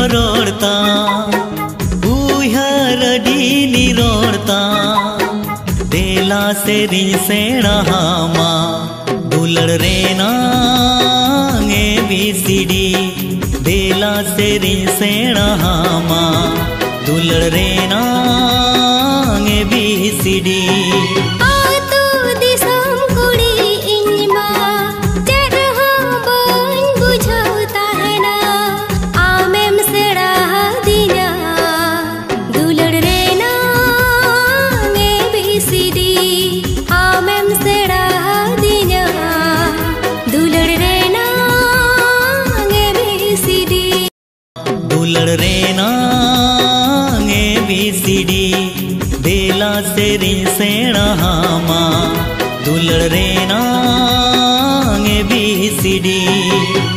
रोड़ता उहर डीनी रोड़ता देला सेरी सेणा हामा दुलड़ रेना ABCD देला सेरी सेणा हामा दुलड़ रेना ABCD दुलड़ रेना ABCD देला सेरी सेणा हामा दुलड़ रेना ABCD